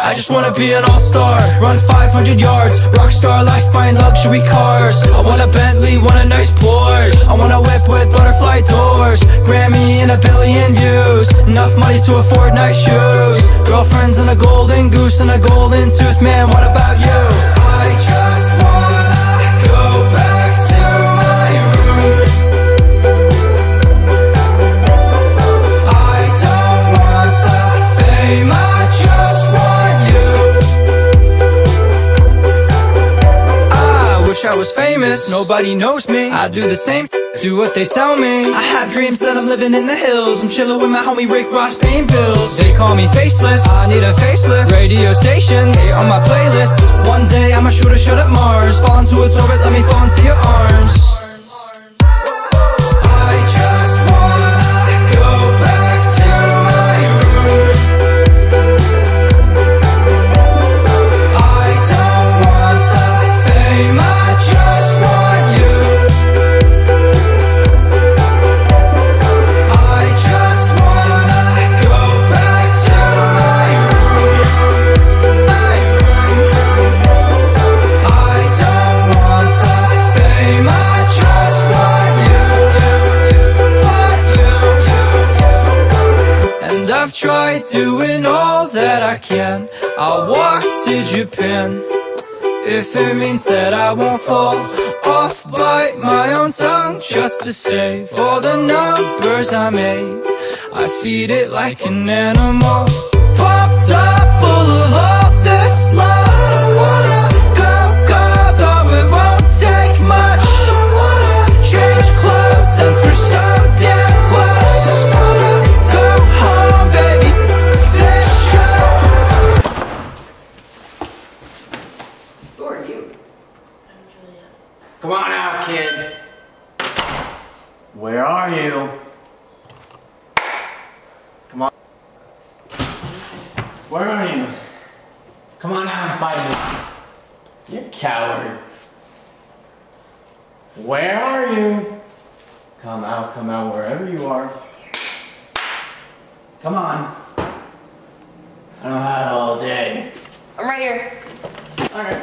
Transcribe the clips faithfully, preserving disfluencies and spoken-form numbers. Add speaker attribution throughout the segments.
Speaker 1: I just wanna be an all-star, run five hundred yards, rockstar life buying luxury cars. I want a Bentley, want a nice Porsche, I want a whip with butterfly doors, Grammy and a billion views, enough money to afford nice shoes, girlfriends and a golden goose and a golden tooth. Man, what about you? I just wanna go back to my room. I don't want the fame, I just want you. I wish I was famous, nobody knows me. I do the same, do what they tell me. I have dreams that I'm living in the hills, I'm chilling with my homie Rick Ross paying bills. They call me faceless, I need a facelift. Radio stations, hate on my playlists. One day I'ma shoot a shot at Mars, fall into its orbit, let me fall into your arms. I just wanna go back to my room. I don't want the fame, I just want you. I just wanna go back to my room, my room. I don't want the fame, I just want you, want you. And I've tried doing all that I can. I'll walk to Japan if it means that I won't fall off, bite my own tongue just to save all the numbers I made. I feed it like an animal, pumped up full of all this love. I don't wanna go, go, though it won't take much. I don't wanna change clothes since we're so damn close. Just wanna go home, baby, this show.
Speaker 2: Who are you?
Speaker 3: I'm Julia.
Speaker 2: Come on out, kid. Where are you? Come on. Where are you? Come on out and fight me. You coward. Where are you? Come out, come out, wherever you are. Come on. I don't have all day.
Speaker 3: I'm right here.
Speaker 2: Alright.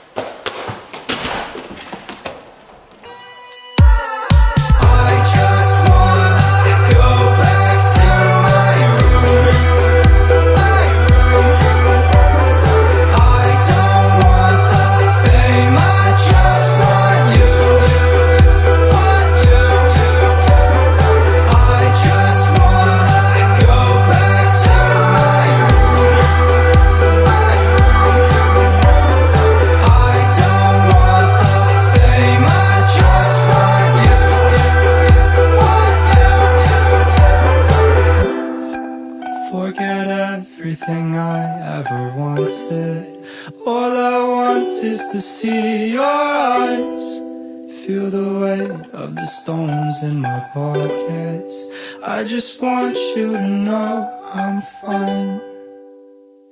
Speaker 1: I just wanna go back to my room, my room. I don't want the fame, I just want you, want you. I just wanna go back to my room, my room. I don't want the fame, I just want you, want you. Forget everything I ever wanted. All I want is to see your eyes, feel the weight of the stones in my pockets. I just want you to know I'm fine.